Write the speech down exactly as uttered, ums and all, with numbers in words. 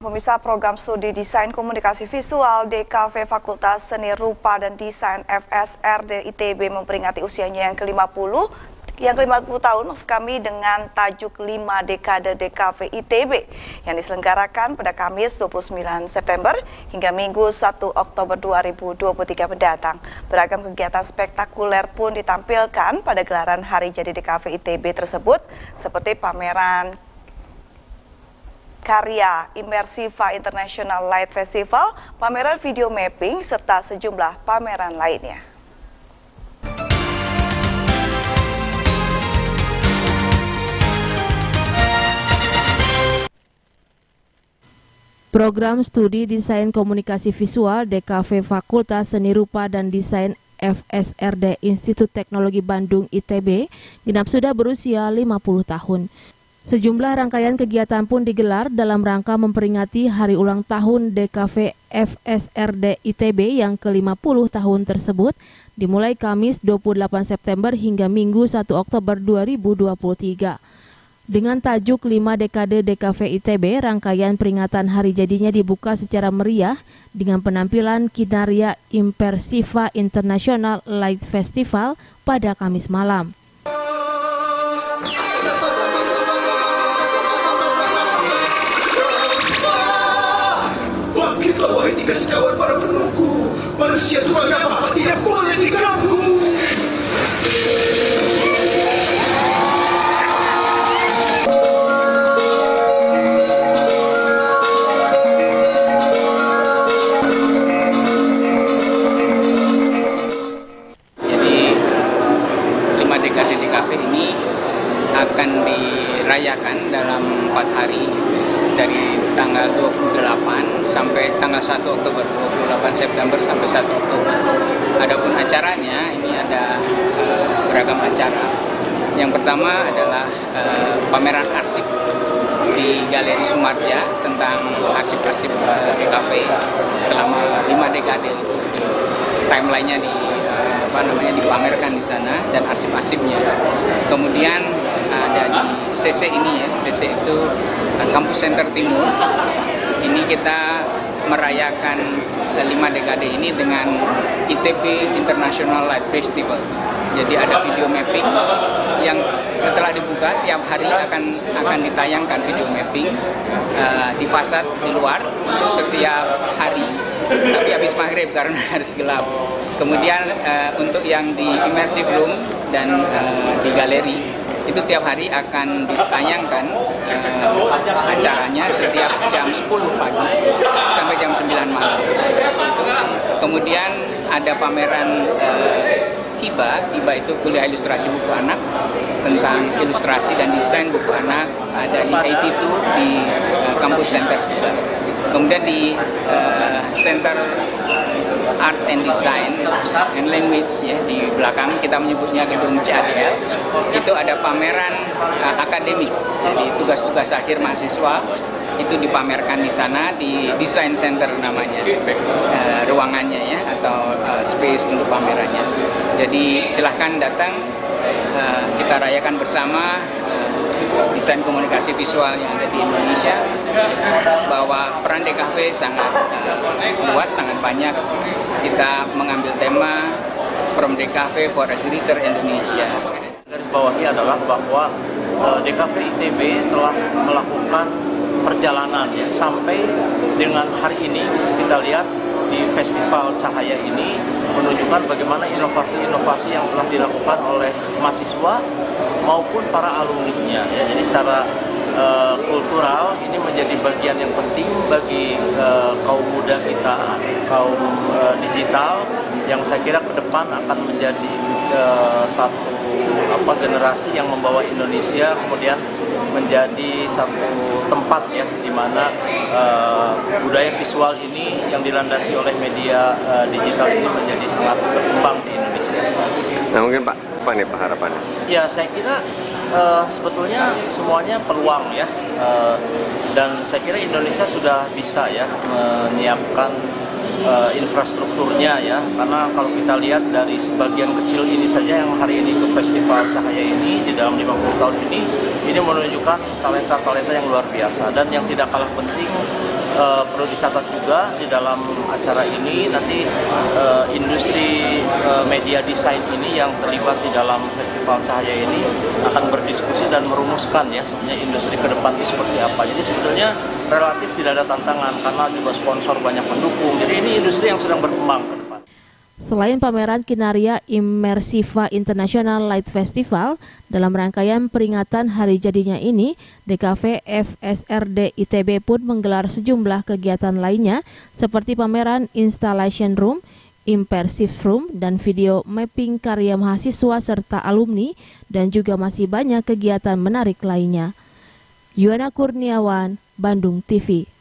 Pemirsa, program studi Desain Komunikasi Visual D K V Fakultas Seni Rupa dan Desain F S R D I T B memperingati usianya yang ke lima puluh, yang ke lima puluh tahun maksud kami dengan tajuk lima Dekade D K V I T B yang diselenggarakan pada Kamis dua puluh sembilan September hingga Minggu satu Oktober dua ribu dua puluh tiga mendatang. Beragam kegiatan spektakuler pun ditampilkan pada gelaran Hari Jadi D K V I T B tersebut seperti pameran karya Immersiva International Light Festival, pameran video mapping, serta sejumlah pameran lainnya. Program Studi Desain Komunikasi Visual D K V Fakultas Seni Rupa dan Desain F S R D Institut Teknologi Bandung I T B genap sudah berusia lima puluh tahun. Sejumlah rangkaian kegiatan pun digelar dalam rangka memperingati hari ulang tahun D K V F S R D I T B yang ke lima puluh tahun tersebut, dimulai Kamis dua puluh delapan September hingga Minggu satu Oktober dua ribu dua puluh tiga. Dengan tajuk lima Dekade D K V I T B, rangkaian peringatan hari jadinya dibuka secara meriah dengan penampilan Kinarya Immersiva International Light Festival pada Kamis malam. Bangkitlah wahai tiga sekawan para penunggu, manusia tukang apa pasti tidak boleh diganggu. Jadi lima dekade D K V ini akan dirayakan dalam empat hari, dari tanggal dua puluh delapan sampai tanggal satu Oktober, dua puluh delapan September sampai satu Oktober. Adapun acaranya ini ada uh, beragam acara. Yang pertama adalah uh, pameran arsip di Galeri Sumarja tentang arsip-arsip uh, D K V selama lima dekade itu. Timelinenya di uh, apa namanya dipamerkan di sana dan arsip-arsipnya. Kemudian ada di C C ini ya, C C itu Kampus Center Timur. Ini kita merayakan lima dekade ini dengan I T B International Light Festival. Jadi ada video mapping yang setelah dibuka tiap hari akan akan ditayangkan video mapping uh, di fasad di luar untuk setiap hari, tapi habis maghrib karena harus gelap. Kemudian uh, untuk yang di immersive room dan uh, di galeri itu tiap hari akan ditayangkan uh, acaranya setiap jam sepuluh pagi sampai jam sembilan malam. Kemudian ada pameran uh, Kiba, Kiba itu kuliah ilustrasi buku anak tentang ilustrasi dan desain buku anak, ada di I T dua di uh, Kampus Center juga. Kemudian di uh, Center Art and Design and Language ya, di belakang kita menyebutnya gedung C A D L, itu ada pameran uh, akademik, jadi tugas-tugas akhir mahasiswa itu dipamerkan di sana di Design Center namanya, uh, ruangannya ya, atau uh, space untuk pamerannya. Jadi silahkan datang, uh, kita rayakan bersama uh, desain komunikasi visual yang ada di Indonesia, bahwa peran D K V sangat uh, luas, sangat banyak. Kita mengambil tema From D K V for a Greater Indonesia. Garis bawahi adalah bahwa uh, D K V I T B telah melakukan perjalanan ya sampai dengan hari ini. Bisa kita lihat di Festival Cahaya ini menunjukkan bagaimana inovasi-inovasi yang telah dilakukan oleh mahasiswa maupun para alumninya ya. Jadi secara uh, kultural ini menjadi bagian yang penting bagi uh, kaum muda kita, kaum uh, digital, yang saya kira ke depan akan menjadi uh, satu apa generasi yang membawa Indonesia kemudian menjadi satu tempat ya di mana uh, budaya visual ini yang dilandasi oleh media uh, digital ini menjadi sangat berkembang di Indonesia. Nah mungkin Pak, apa nih Pak harapannya? Ya saya kira uh, sebetulnya semuanya peluang ya, uh, dan saya kira Indonesia sudah bisa ya menyiapkan uh, infrastrukturnya ya, karena kalau kita lihat dari sebagian kecil ini saja yang hari ini ke Festival Cahaya ini di dalam lima puluh tahun ini, ini menunjukkan talenta-talenta yang luar biasa. Dan yang tidak kalah penting, uh, perlu dicatat juga di dalam acara ini nanti uh, industri uh, media desain ini yang terlibat di dalam Festival Cahaya ini akan berdiskusi dan merumuskan ya sebenarnya industri ke depan itu seperti apa. Jadi sebetulnya relatif tidak ada tantangan karena juga sponsor banyak mendukung. Jadi ini industri yang sedang berkembang ke depan. Selain pameran Kinaria Immersiva International Light Festival, dalam rangkaian peringatan hari jadinya ini, D K V F S R D I T B pun menggelar sejumlah kegiatan lainnya seperti pameran Installation Room, Immersive Room, dan video mapping karya mahasiswa serta alumni, dan juga masih banyak kegiatan menarik lainnya. Yuana Kurniawan, Bandung T V.